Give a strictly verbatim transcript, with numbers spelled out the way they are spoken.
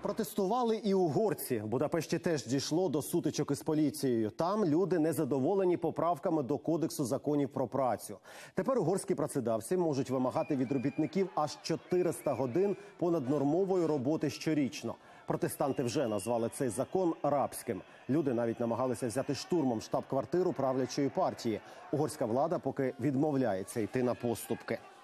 Протестували і угорці. В Будапешті теж дійшло до сутичок із поліцією. Там люди незадоволені поправками до Кодексу законів про працю. Тепер угорські працедавці можуть вимагати від робітників аж чотириста годин понаднормової роботи щорічно. Протестанти вже назвали цей закон рабським. Люди навіть намагалися взяти штурмом штаб-квартиру правлячої партії. Угорська влада поки відмовляється йти на поступки.